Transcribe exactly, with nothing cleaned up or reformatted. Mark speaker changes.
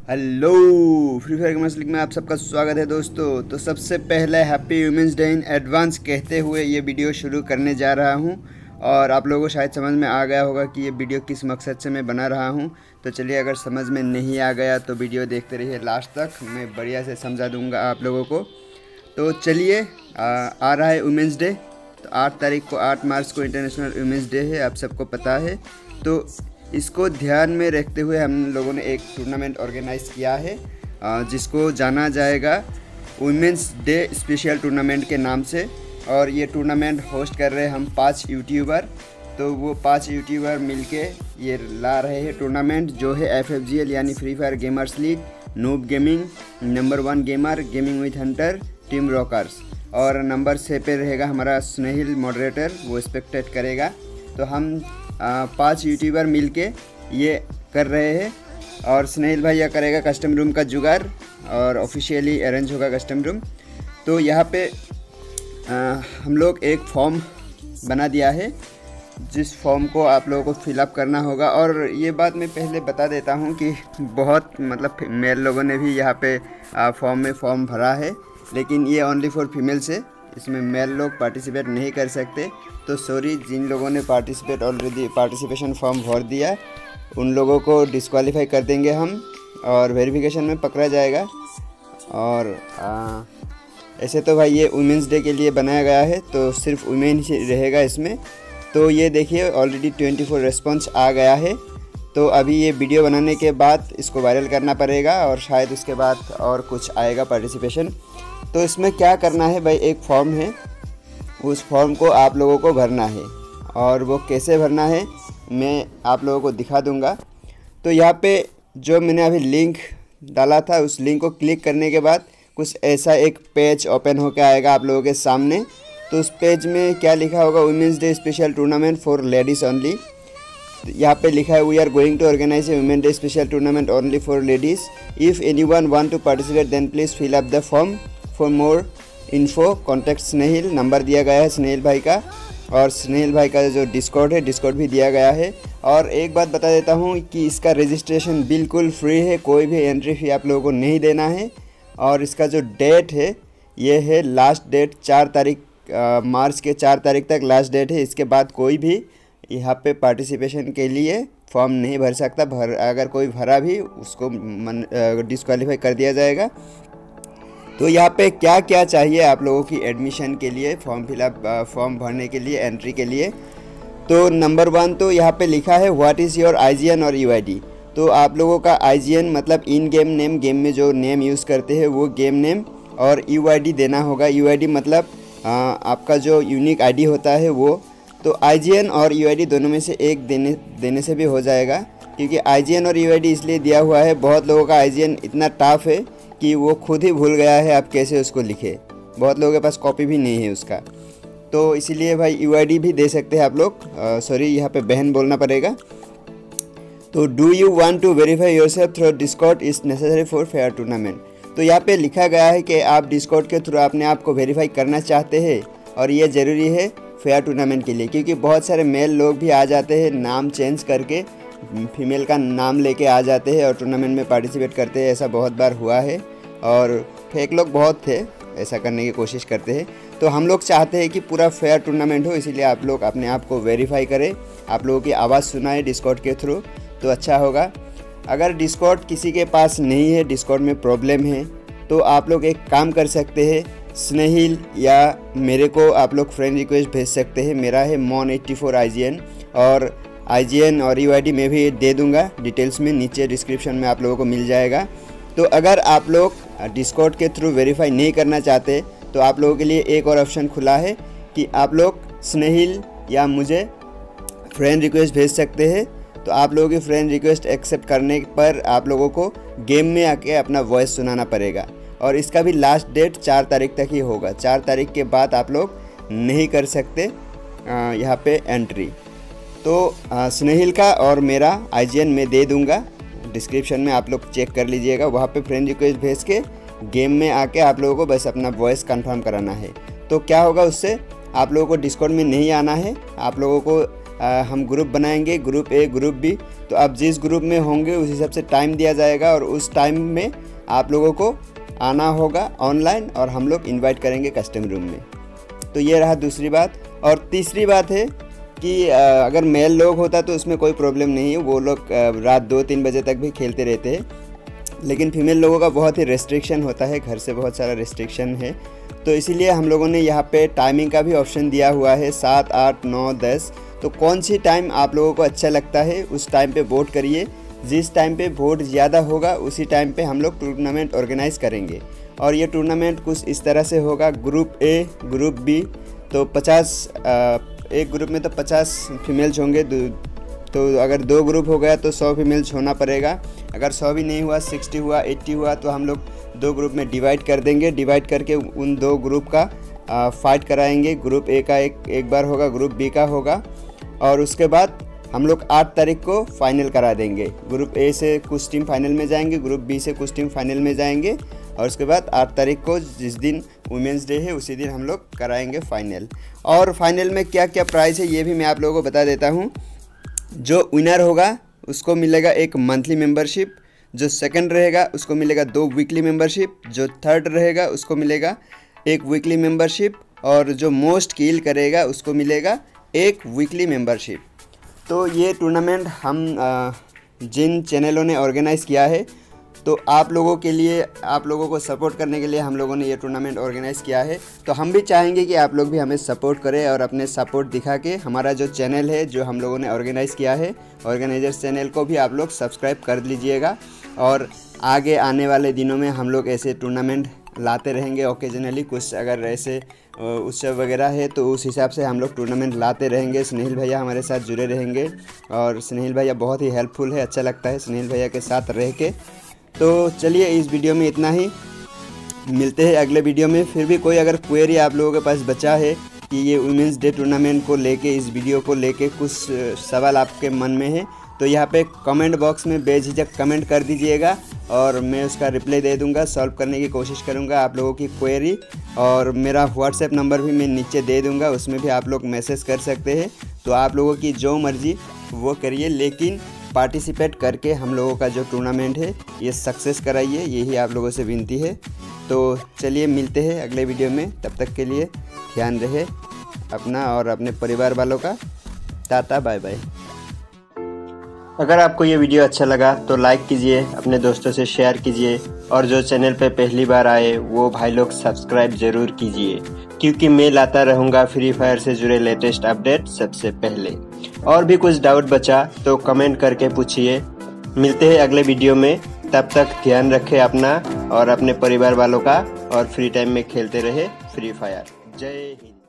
Speaker 1: Hello free fire gamers league में आप सबका स्वागत है दोस्तों। तो सबसे पहले happy women's day in advance कहते हुए ये वीडियो शुरू करने जा रहा हूँ। और आप लोगों को शायद समझ में आ गया होगा कि ये वीडियो किस मकसद से मैं बना रहा हूँ। तो चलिए, अगर समझ में नहीं आ गया तो वीडियो देखते रहिए लास्ट तक, मैं बढ़िया से समझा दूँगा आप लोगों को। तो चलिए, आ, आ रहा है वुमेंस डे। तो आठ तारीख को आठ मार्च को इंटरनेशनल वुमेंस डे है, आप सबको पता है। तो इसको ध्यान में रखते हुए हम लोगों ने एक टूर्नामेंट ऑर्गेनाइज़ किया है, जिसको जाना जाएगा वुमेंस डे स्पेशल टूर्नामेंट के नाम से। और ये टूर्नामेंट होस्ट कर रहे हैं हम पांच यूट्यूबर। तो वो पांच यूट्यूबर मिलके ये ला रहे हैं टूर्नामेंट, जो है एफ एफ जी एल यानी free fire gamers league, noob gaming, number one gamer, gaming with hunter, team rockers. और नंबर छः पे रहेगा हमारा स्नेहिल मॉडरेटर, वो स्पेक्टेट करेगा। तो हम पांच यूट्यूबर मिलके ये कर रहे हैं। और स्नेहिल भैया करेगा कस्टम रूम का जुगाड़, और ऑफिशियली अरेंज होगा कस्टम रूम। तो यहाँ पे आ, हम लोग एक फॉर्म बना दिया है, जिस फॉर्म को आप लोगों को फिलअप करना होगा। और ये बात मैं पहले बता देता हूँ कि बहुत मतलब मेल लोगों ने भी यहाँ पे फॉर्म में फॉर्म भरा है, लेकिन ये ओनली फॉर फीमेल्स है, इसमें मेल लोग पार्टिसिपेट नहीं कर सकते। तो सॉरी, जिन लोगों ने पार्टिसिपेट ऑलरेडी पार्टिसिपेशन फॉर्म भर दिया उन लोगों को डिस्क्वालीफाई कर देंगे हम, और वेरिफिकेशन में पकड़ा जाएगा। और आ, ऐसे तो भाई ये वुमेंस डे के लिए बनाया गया है, तो सिर्फ वुमेन ही रहेगा इसमें। तो ये देखिए, ऑलरेडी चौबीस रेस्पॉन्स आ गया है। तो अभी ये वीडियो बनाने के बाद इसको वायरल करना पड़ेगा, और शायद उसके बाद और कुछ आएगा पार्टिसिपेशन। तो इसमें क्या करना है भाई, एक फॉर्म है, उस फॉर्म को आप लोगों को भरना है। और वो कैसे भरना है मैं आप लोगों को दिखा दूंगा। तो यहाँ पे जो मैंने अभी लिंक डाला था, उस लिंक को क्लिक करने के बाद कुछ ऐसा एक पेज ओपन होकर आएगा आप लोगों के सामने। तो उस पेज में क्या लिखा होगा, women's day special tournament for ladies only. यहाँ पे लिखा है, we are going to organise a women day special tournament only for ladies. If any one want to participate then please fill up the form. For more info contact Snehil, number दिया गया है स्नेहिल भाई का। और स्नेहिल भाई का जो डिस्कॉर्ड है, डिस्कॉर्ड भी दिया गया है। और एक बात बता देता हूँ कि इसका रजिस्ट्रेशन बिल्कुल फ्री है, कोई भी एंट्री फी आप लोगों को नहीं देना है। और इसका जो डेट है, ये है लास्ट डेट चार तारीख मार्च के चार तारीख तक लास्ट डेट है। इसके बाद कोई भी यहाँ पे पार्टिसिपेशन के लिए फॉर्म नहीं भर सकता। भर अगर कोई भरा भी उसको डिस्क्वालीफाई कर दिया जाएगा। तो यहाँ पे क्या क्या चाहिए आप लोगों की एडमिशन के लिए, फॉर्म फिलअप फॉर्म भरने के लिए, एंट्री के लिए। तो नंबर वन तो यहाँ पे लिखा है, what is your I G N और यू आई डी। तो आप लोगों का आई जी एन मतलब इन गेम नेम, गेम में जो नेम यूज़ करते हैं वो गेम नेम, और यू आई डी देना होगा। यू आई डी मतलब आ, आपका जो यूनिक आई डी होता है वो। तो आई जी एन और यू आई डी दोनों में से एक देने देने से भी हो जाएगा, क्योंकि आई जी एन और यू आई डी इसलिए दिया हुआ है, बहुत लोगों का आई जी एन इतना टफ है कि वो खुद ही भूल गया है आप कैसे उसको लिखे। बहुत लोगों के पास कॉपी भी नहीं है उसका। तो इसीलिए भाई यू आई डी भी दे सकते हैं आप लोग। सॉरी, यहाँ पे बहन बोलना पड़ेगा। तो do you want to verify yourself through discord is necessary for fair tournament. तो यहाँ पे लिखा गया है कि आप डिस्कॉर्ड के थ्रू अपने आप को वेरीफाई करना चाहते हैं, और ये ज़रूरी है फेयर टूर्नामेंट के लिए, क्योंकि बहुत सारे मेल लोग भी आ जाते हैं नाम चेंज करके, फीमेल का नाम लेके आ जाते हैं और टूर्नामेंट में पार्टिसिपेट करते हैं। ऐसा बहुत बार हुआ है, और फेक लोग बहुत थे, ऐसा करने की कोशिश करते हैं। तो हम लोग चाहते हैं कि पूरा फेयर टूर्नामेंट हो, इसीलिए आप लोग अपने आप को वेरीफाई करें, आप लोगों की आवाज़ सुनाए डिस्कॉर्ड के थ्रू, तो अच्छा होगा। अगर डिस्कॉर्ड किसी के पास नहीं है, डिस्कॉर्ड में प्रॉब्लम है, तो आप लोग एक काम कर सकते हैं, स्नेहिल या मेरे को आप लोग फ्रेंड रिक्वेस्ट भेज सकते हैं। मेरा है mon eighty four I G N, और आई जी एन और यू आई डी मैं भी दे दूँगा डिटेल्स में, नीचे डिस्क्रिप्शन में आप लोगों को मिल जाएगा। तो अगर आप लोग डिस्कॉर्ड के थ्रू वेरीफाई नहीं करना चाहते, तो आप लोगों के लिए एक और ऑप्शन खुला है कि आप लोग स्नेहिल या मुझे फ्रेंड रिक्वेस्ट भेज सकते हैं। तो आप लोगों की फ्रेंड रिक्वेस्ट एक्सेप्ट करने पर आप लोगों को गेम में आके अपना वॉइस सुनाना पड़ेगा, और इसका भी लास्ट डेट चार तारीख तक ही होगा। चार तारीख के बाद आप लोग नहीं कर सकते यहाँ पे एंट्री। तो स्नेहिल का और मेरा आई जी एन मैं दे दूँगा, डिस्क्रिप्शन में आप लोग चेक कर लीजिएगा। वहाँ पे फ्रेंड रिक्वेस्ट भेज के गेम में आके आप लोगों को बस अपना वॉइस कंफर्म कराना है। तो क्या होगा उससे, आप लोगों को डिस्कॉर्ड में नहीं आना है, आप लोगों को आ, हम ग्रुप बनाएंगे, ग्रुप ए ग्रुप बी। तो आप जिस ग्रुप में होंगे उस हिसाब से टाइम दिया जाएगा और उस टाइम में आप लोगों को आना होगा ऑनलाइन और हम लोग इनवाइट करेंगे कस्टम रूम में। तो ये रहा दूसरी बात। और तीसरी बात है कि अगर मेल लोग होता तो उसमें कोई प्रॉब्लम नहीं है, वो लोग रात दो तीन बजे तक भी खेलते रहते हैं। लेकिन फीमेल लोगों का बहुत ही रेस्ट्रिक्शन होता है, घर से बहुत सारा रेस्ट्रिक्शन है। तो इसीलिए हम लोगों ने यहाँ पे टाइमिंग का भी ऑप्शन दिया हुआ है, सात आठ नौ दस। तो कौन सी टाइम आप लोगों को अच्छा लगता है उस टाइम पे वोट करिए। जिस टाइम पे वोट ज़्यादा होगा उसी टाइम पे हम लोग टूर्नामेंट ऑर्गेनाइज़ करेंगे। और ये टूर्नामेंट कुछ इस तरह से होगा, ग्रुप ए ग्रुप बी। तो पचास एक ग्रुप में तो पचास फीमेल्स होंगे, तो अगर दो ग्रुप हो गया तो सौ फीमेल्स होना पड़ेगा। अगर सौ भी नहीं हुआ, सिक्सटी हुआ, एट्टी हुआ, तो हम लोग दो ग्रुप में डिवाइड कर देंगे। डिवाइड करके उन दो ग्रुप का आ, फाइट कराएंगे। ग्रुप ए का एक एक बार होगा, ग्रुप बी का होगा। और उसके बाद हम लोग आठ तारीख को फाइनल करा देंगे। ग्रुप ए से कुछ टीम फाइनल में जाएंगे, ग्रुप बी से कुछ टीम फाइनल में जाएंगे। और उसके बाद आठ तारीख को जिस दिन वुमेंस डे है उसी दिन हम लोग कराएंगे फाइनल। और फाइनल में क्या क्या प्राइज़ है ये भी मैं आप लोगों को बता देता हूँ। जो विनर होगा उसको मिलेगा एक मंथली मेंबरशिप, जो सेकंड रहेगा उसको मिलेगा दो वीकली मेंबरशिप, जो थर्ड रहेगा उसको मिलेगा एक वीकली मेंबरशिप, और जो मोस्ट किल करेगा उसको मिलेगा एक वीकली मेंबरशिप। तो ये टूर्नामेंट हम आ, जिन चैनलों ने ऑर्गेनाइज़ किया है, तो आप लोगों के लिए, आप लोगों को सपोर्ट करने के लिए हम लोगों ने ये टूर्नामेंट ऑर्गेनाइज़ किया है। तो हम भी चाहेंगे कि आप लोग भी हमें सपोर्ट करें और अपने सपोर्ट दिखा के हमारा जो चैनल है जो हम लोगों ने ऑर्गेनाइज़ किया है, ऑर्गेनाइजर्स चैनल को भी आप लोग सब्सक्राइब कर लीजिएगा। और आगे आने वाले दिनों में हम लोग ऐसे टूर्नामेंट लाते रहेंगे ओकेजनली। कुछ अगर ऐसे उत्सव वगैरह है तो उस हिसाब से हम लोग टूर्नामेंट लाते रहेंगे। स्नेहिल भैया हमारे साथ जुड़े रहेंगे और स्नेहिल भैया बहुत ही हेल्पफुल है, अच्छा लगता है स्नेहिल भैया के साथ रह के। तो चलिए इस वीडियो में इतना ही, मिलते हैं अगले वीडियो में। फिर भी कोई अगर क्वेरी आप लोगों के पास बचा है कि ये वुमेंस डे टूर्नामेंट को लेके, इस वीडियो को लेके कुछ सवाल आपके मन में है, तो यहाँ पे कमेंट बॉक्स में बेझिझक कमेंट कर दीजिएगा और मैं उसका रिप्लाई दे दूँगा, सॉल्व करने की कोशिश करूँगा आप लोगों की क्वेरी। और मेरा व्हाट्सएप नंबर भी मैं नीचे दे दूँगा, उसमें भी आप लोग मैसेज कर सकते हैं। तो आप लोगों की जो मर्ज़ी वो करिए, लेकिन पार्टिसिपेट करके हम लोगों का जो टूर्नामेंट है ये सक्सेस कराइए, यही आप लोगों से विनती है। तो चलिए मिलते हैं अगले वीडियो में, तब तक के लिए ध्यान रहे अपना और अपने परिवार वालों का। टाटा बाय बाय। अगर आपको ये वीडियो अच्छा लगा तो लाइक कीजिए, अपने दोस्तों से शेयर कीजिए, और जो चैनल पे पहली बार आए वो भाई लोग सब्सक्राइब ज़रूर कीजिए, क्योंकि मैं लाता रहूँगा फ्री फायर से जुड़े लेटेस्ट अपडेट सबसे पहले। और भी कुछ डाउट बचा तो कमेंट करके पूछिए। मिलते हैं अगले वीडियो में, तब तक ध्यान रखें अपना और अपने परिवार वालों का, और फ्री टाइम में खेलते रहे फ्री फायर। जय हिंद।